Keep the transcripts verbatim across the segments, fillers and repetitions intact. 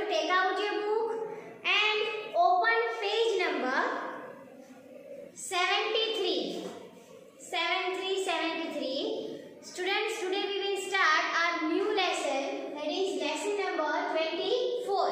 take out your book and open page number seventy-three. seventy-three, seventy-three. Students, today we will start our new lesson, that is lesson number twenty-four.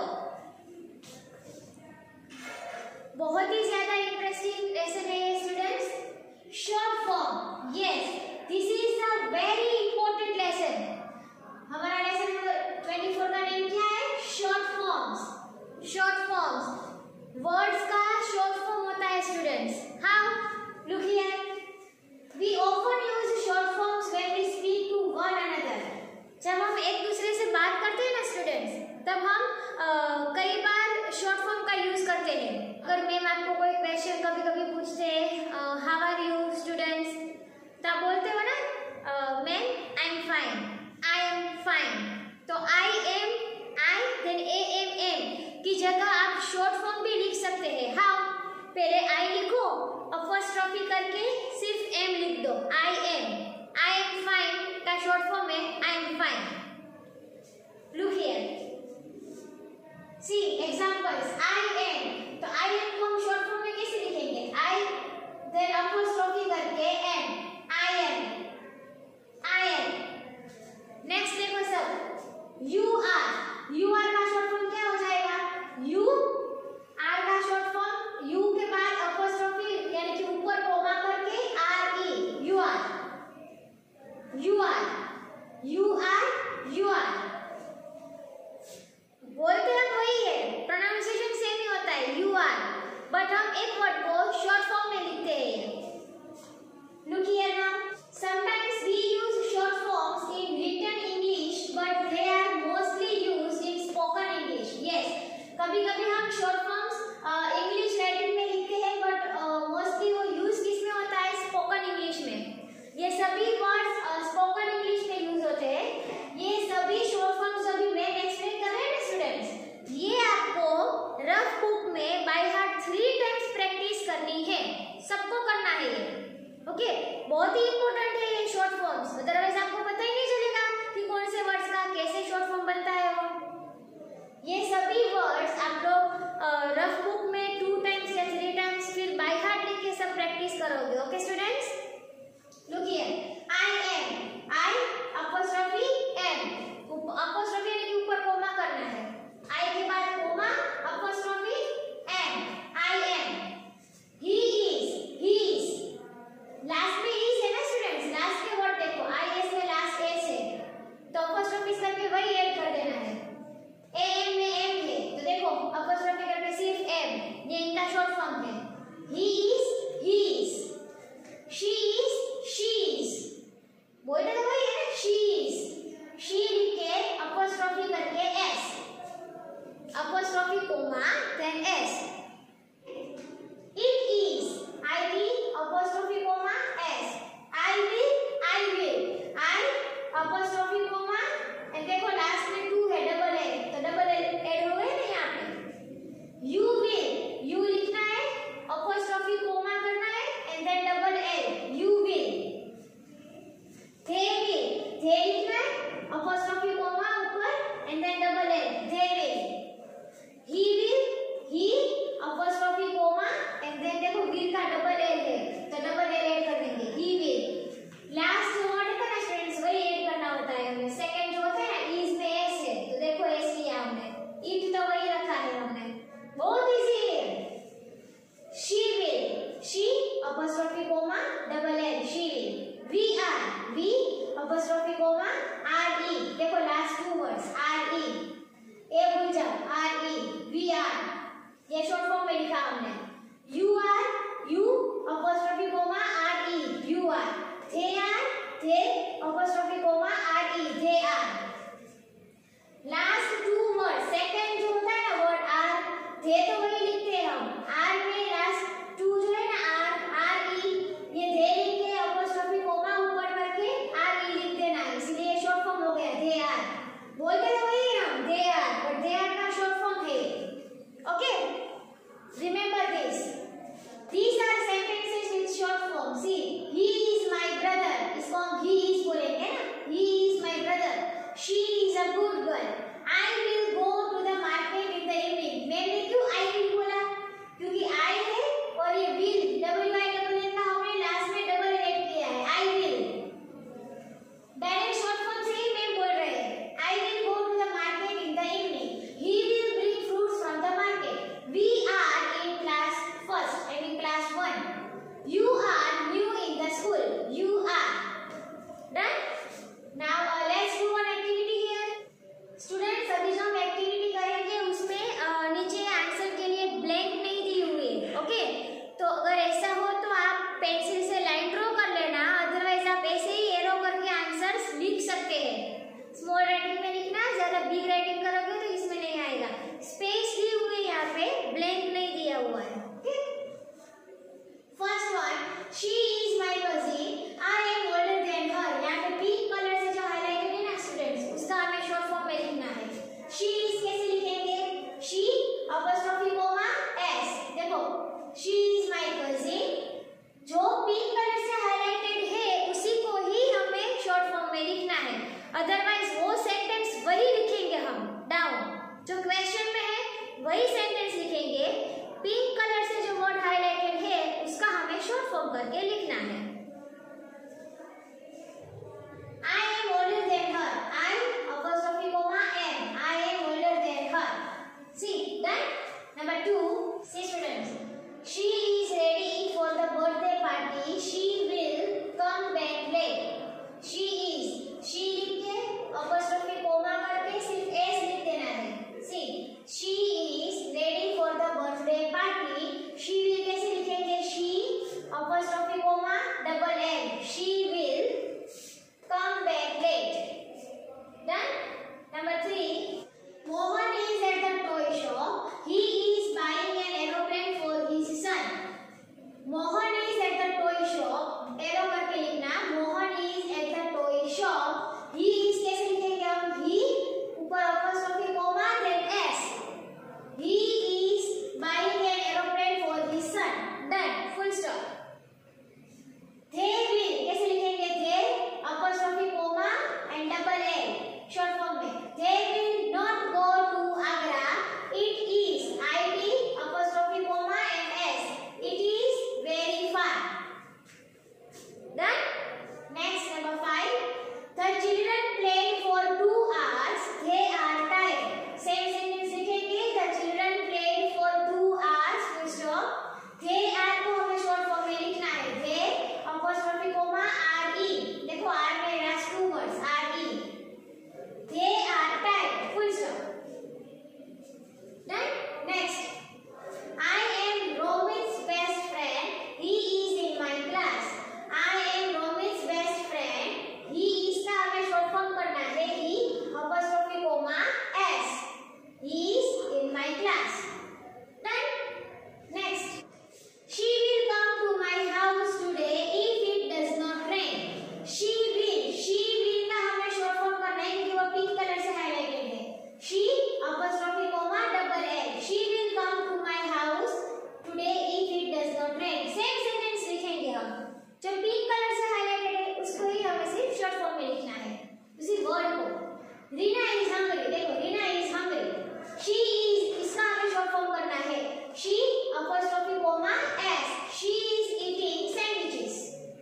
बहुत ही ज्यादा interesting lesson है ये students. Short form, yes, this is a very important lesson. हमारा lesson number चौबीस का name क्या है? Short forms. Short forms, words का शॉर्ट फॉर्म होता है students. How? Look here, we often use short forms when we speak to one another. जब हम एक दूसरे से बात करते हैं ना स्टूडेंट्स, तब हम uh, कई बार शॉर्ट फॉर्म का यूज करते हैं. अगर मैम आपको कोई क्वेश्चन कभी कभी पूछते हैं, हाउ आर यू स्टूडेंट्स, तब बोलते हो ना ma'am I am fine, I am fine. तो I am, I then A M M की जगह आप शॉर्ट फॉर्म भी लिख सकते हैं. हाउ? पहले आई लिखो, अपॉस्ट्रोफी करके सिर्फ एम लिख दो. I am, I am fine का शॉर्ट फॉर्म है I am fine. Look here, see examples. I am, तो आई एम को हम शॉर्ट फॉर्म में कैसे लिखेंगे? आई देन अपॉस्ट्रोफी करके M, I am, I am. Next देखो सब, यू आर. यू आर का शॉर्ट फॉर्म क्या हो जाएगा? यू आर का शॉर्ट फॉर्म, यू के बाद अपॉस्ट्रोफी यानी कि ऊपर कोमा करके R E, you are, you are, you are, you are. बोलते हम वही है, प्रोनाउंसिएशन सेम ही होता है, यू आर, बट हम एक वर्ड को शॉर्ट फॉर्म में लिखते हैं. Look here now, sometimes we use short forms in written English but they are mostly used in spoken English. Yes, कभी कभी हम शॉर्ट फॉर्म्स इंग्लिश राइटिंग में लिखते हैं, बट मोस्टली वो यूज किस में होता है? स्पोकन इंग्लिश में. ये सभी वर्ड्स स्पोकन इंग्लिश में यूज होते हैं. ये सभी शॉर्ट फॉर्म्स अभी मैं एक्सप्लेन कर रहे हैं ना स्टूडेंट्स, ये आपको रफ बुक में by heart three times practice करनी है. सबको करना है ये. ओके, बहुत ही इंपॉर्टेंट है ये शॉर्ट फॉर्म्स, अदरवाइज आपको पता ही नहीं चलेगा कि कौन से वर्ड्स का कैसे शॉर्ट फॉर्म बनता है. वो ये सभी वर्ड्स आप लोग रफ बुक में टू टाइम्स या थ्री टाइम्स फिर बाय हार्ट लिख के सब प्रैक्टिस करोगे. Okay students, look here, I am, I apostrophe M, apostrophe यानी कि ऊपर कोमा करना है. आई के बाद comma, apostrophe M, I am. He is, he is, last में इज है ना स्टूडेंट्स, लास्ट के वर्ड देखो, आई एस में लास्ट एस है, तो अपॉस्ट्रोफी करके वही ऐड कर देना है. ए एम में एम है, तो देखो अपॉस्ट्रोफी करके सिर्फ एम, ये इनका शॉर्ट फॉर्म है. He is, he is. She is, she is, बोलते तो वही है ना, शी इज. शी लिख के अपॉस्ट्रोफी करके S, apostrophe comma then S. It is, I V apostrophe comma S. I will, I will, I apostrophe comma and देखो last में टू है, डबल है, तो डबल एड हो गए ना यहाँ पे. यू विल, यू लिखना है, अपॉस्ट्रोफी कोमा करना है and then double add, you will. They will, they लिखना है, अपॉस्ट्रोफी कोमा ऊपर and then double add, they will. He will, he apostrophe comma and then देखो विल का डबल एल है, तो डबल एल ऐड कर देंगे, ही विल. लास्ट जो वर्ड है ना स्टूडेंट्स, वही ऐड करना होता है हमें. सेकंड जो होता है ना, इज में एस है, तो देखो एस लिया हमने. इट तो वही रखा है हमने, बहुत इजी है. She will, she apostrophe comma double L, she will. We are, we apostrophe comma R E, देखो last two words R E, A भूल जाओ, आर ई, वी आर. वही सेंटेंस लिखेंगे, पिंक कलर से जो वर्ड हाईलाइटेड है उसका हमें शॉर्ट फॉर्म करके लिखना है। I am older than her. I apostrophe comma am. I am older than her. See that? Number two. See students. She is ready for the birthday party. She will come back late. She is. She लिख के apostrophe comma करके सिर्फ s लिख देना है। See. She is ready for the birthday party. She will कैसे लिखेंगे? She apostrophe comma double l. She will come back late. Done? Number three. Mohan is at the toy shop. He is buying an aeroplane for his son. Mohan is at the toy shop. Arrow करके लिखना. Mohan is at the toy shop. He is कैसे लिखेंगे हम? He ऊपर apostrophe comma then s. He is buying an aeroplane for his son. Done. Full stop. They will कैसे लिखेंगे? They apostrophe comma and double l short form में. They will not go to Agra. It is I T apostrophe comma and s. It is very far. Done. Next number five. The children played for two hours. They are tired. Same sentence लिखेंगे. The children played for two hours. Full stop. They are को हमें short form में लिखना है. They apostrophe comma R E. देखो R में has two words R E. They are tired. Full stop. Done. Next. I am Romit's best friend. He is in my class. I am Romit's best friend. He is का हमें short form करना है. He apostrophe comma s. He is in my class. Done. Next. She will come to my house today if it does not rain. She will. She will का हमें short form करना है क्योंकि वो pink colour से highlighted है. She apostrophe comma double l. She will come to my house today if it does not rain. Same sentence लिखेंगे हम. जो पिंक कलर से हाईलाइटेड है उसको ही हमें सिर्फ short form में लिखना है. उसी वर्ड को. Rina is hungry. देखो Rina is hungry. She is इसका हमें short form करना है. She apostrophe comma s. She is eating sandwiches.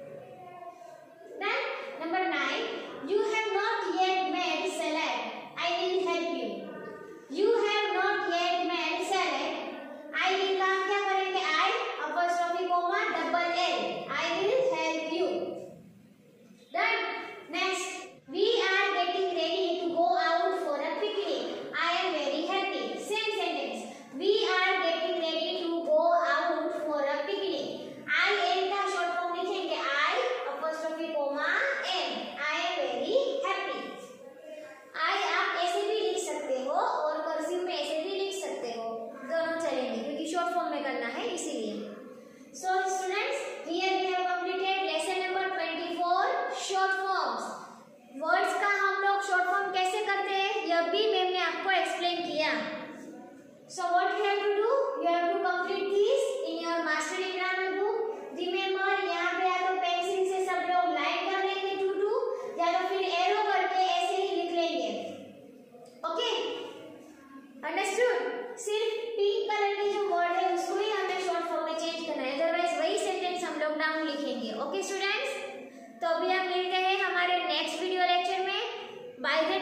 Then number nine. You have not yet made salad. I will help you. You have not yet made salad. I will का क्या करेंगे? I apostrophe comma double l. I will help you. Done. Next. We are getting ready to go out for a picnic. I am very happy. Same sentence. We are getting ready to go out for a picnic. I am का short form लिखेंगे. I apostrophe comma am. I am very happy. I आप ऐसे भी लिख सकते हो और cursive में ऐसे भी लिख सकते हो. दोनों चलेंगे क्योंकि short form में करना है इसीलिए. So students, here we have completed lesson number twenty-four. Short forms. Words का हम लोग short form कैसे करते हैं यह भी मैम ने आपको explain किया. So what you have to do? You have to complete this in your mastery grammar book. Remember यहाँ पे या तो पेंसिल से सब लोग लाइन कर लेंगे टू टू या तो फिर एरो करके ऐसे ही लिख लेंगे. ओके? Understood? सिर्फ पिंक कलर की जो वर्ड है उसको ही हमें शॉर्ट फॉर्म में चेंज करना है. अदरवाइज वही सेंटेंस हम लोग डाउन लिखेंगे. Okay students? तो अभी हम मिलते हैं हमारे नेक्स्ट वीडियो लेक्चर में. बाय